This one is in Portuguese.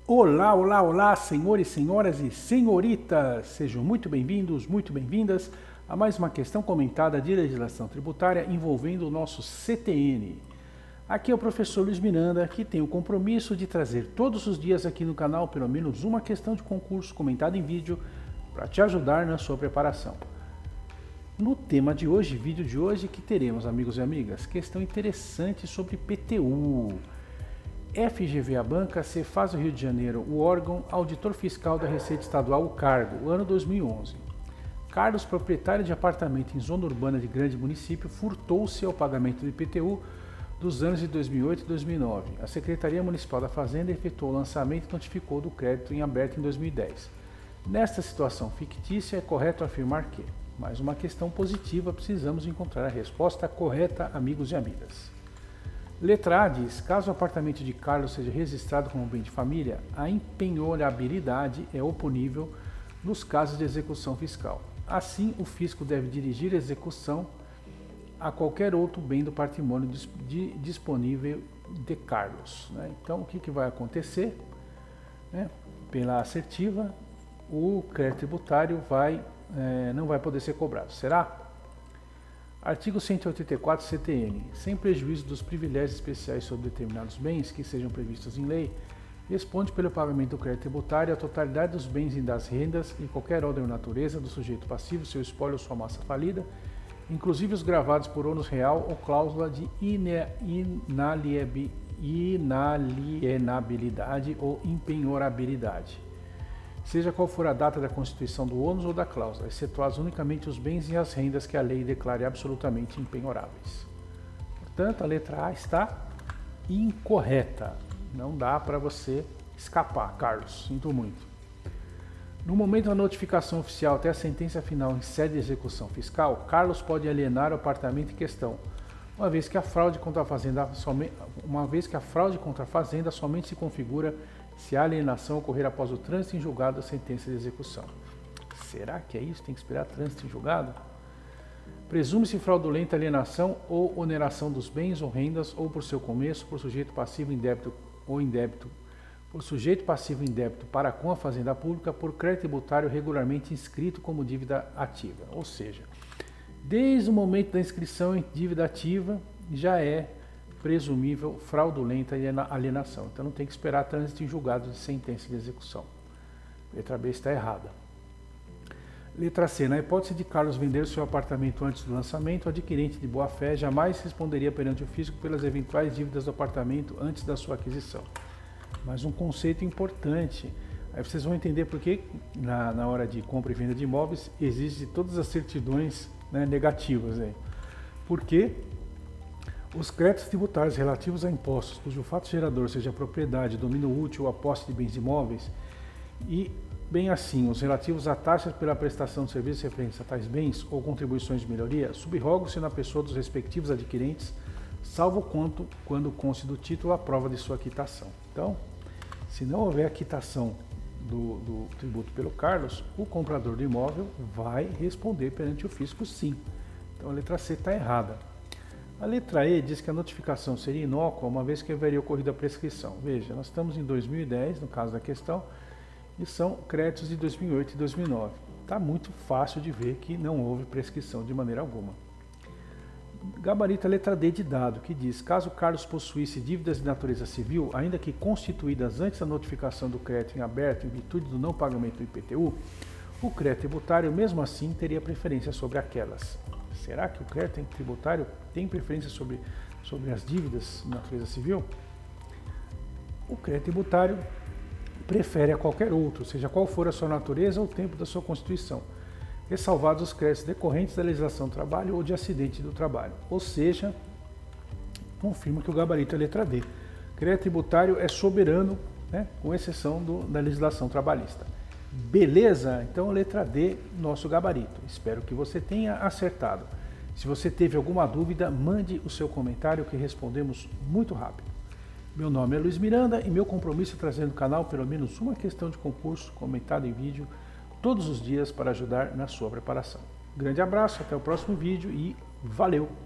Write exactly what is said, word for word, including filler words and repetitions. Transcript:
Olá, olá, olá, senhores, senhoras e senhoritas! Sejam muito bem-vindos, muito bem-vindas a mais uma questão comentada de legislação tributária envolvendo o nosso C T N. Aqui é o professor Luiz Miranda, que tem o compromisso de trazer todos os dias aqui no canal pelo menos uma questão de concurso comentada em vídeo para te ajudar na sua preparação. No tema de hoje, vídeo de hoje, que teremos, amigos e amigas, questão interessante sobre P T U. F G V A Banca, Cefaz do Rio de Janeiro, o órgão auditor fiscal da Receita Estadual, o Cargo, ano dois mil e onze. Carlos, proprietário de apartamento em zona urbana de grande município, furtou-se ao pagamento do I P T U dos anos de dois mil e oito e dois mil e nove. A Secretaria Municipal da Fazenda efetuou o lançamento e notificou do crédito em aberto em dois mil e dez. Nesta situação fictícia, é correto afirmar que, mais uma questão positiva, precisamos encontrar a resposta correta, amigos e amigas. Letra A diz, caso o apartamento de Carlos seja registrado como bem de família, a impenhorabilidade é oponível nos casos de execução fiscal. Assim, o fisco deve dirigir a execução a qualquer outro bem do patrimônio disponível de Carlos. Né? Então, o que, que vai acontecer? Né? Pela assertiva, o crédito tributário vai, é, não vai poder ser cobrado. Será? Artigo cento e oitenta e quatro C T N. Sem prejuízo dos privilégios especiais sobre determinados bens que sejam previstos em lei, responde pelo pagamento do crédito tributário a totalidade dos bens e das rendas em qualquer ordem ou natureza do sujeito passivo, seu espólio ou sua massa falida, inclusive os gravados por ônus real ou cláusula de inalienabilidade ou impenhorabilidade, seja qual for a data da constituição do ônus ou da cláusula, excetuados unicamente os bens e as rendas que a lei declare absolutamente impenhoráveis. Portanto, a letra A está incorreta. Não dá para você escapar, Carlos. Sinto muito. No momento da notificação oficial até a sentença final em sede de execução fiscal, Carlos pode alienar o apartamento em questão, uma vez que a fraude contra a fazenda somente, uma vez que a fraude contra a fazenda somente se configura se a alienação ocorrer após o trânsito em julgado da sentença de execução. Será que é isso? Tem que esperar trânsito em julgado? Presume-se fraudulenta alienação ou oneração dos bens ou rendas ou por seu começo por sujeito passivo em débito ou em débito, por sujeito passivo em débito para com a fazenda pública por crédito tributário regularmente inscrito como dívida ativa. Ou seja, desde o momento da inscrição em dívida ativa já é presumível fraudulenta alienação. Então não tem que esperar trânsito em julgado de sentença de execução. Letra B está errada. Letra C. Na hipótese de Carlos vender seu apartamento antes do lançamento, o adquirente de boa-fé jamais responderia perante o fisco pelas eventuais dívidas do apartamento antes da sua aquisição. Mas um conceito importante, aí vocês vão entender por que na, na hora de compra e venda de imóveis existe todas as certidões, né, negativas. Aí. Porque os créditos tributários relativos a impostos, cujo fato gerador seja propriedade, domínio útil ou a posse de bens imóveis, e, bem assim, os relativos a taxas pela prestação de serviços referentes a tais bens ou contribuições de melhoria, subrogam-se na pessoa dos respectivos adquirentes, salvo quanto quando conste do título a prova de sua quitação. Então, se não houver a quitação do, do tributo pelo Carlos, o comprador do imóvel vai responder perante o fisco, sim. Então, a letra C está errada. A letra E diz que a notificação seria inócua, uma vez que haveria ocorrido a prescrição. Veja, nós estamos em dois mil e dez, no caso da questão, e são créditos de dois mil e oito e dois mil e nove. Está muito fácil de ver que não houve prescrição de maneira alguma. Gabarito a letra D de dado, que diz, caso Carlos possuísse dívidas de natureza civil, ainda que constituídas antes da notificação do crédito em aberto em virtude do não pagamento do I P T U, o crédito tributário, mesmo assim, teria preferência sobre aquelas. Será que o crédito tributário tem preferência sobre, sobre as dívidas de natureza civil? O crédito tributário prefere a qualquer outro, seja qual for a sua natureza ou o tempo da sua constituição, ressalvados os créditos decorrentes da legislação do trabalho ou de acidente do trabalho. Ou seja, confirma que o gabarito é a letra D. Crédito tributário é soberano, né, com exceção do, da legislação trabalhista. Beleza? Então, letra D, nosso gabarito. Espero que você tenha acertado. Se você teve alguma dúvida, mande o seu comentário que respondemos muito rápido. Meu nome é Luiz Miranda e meu compromisso é trazer no canal pelo menos uma questão de concurso comentada em vídeo todos os dias para ajudar na sua preparação. Grande abraço, até o próximo vídeo e valeu!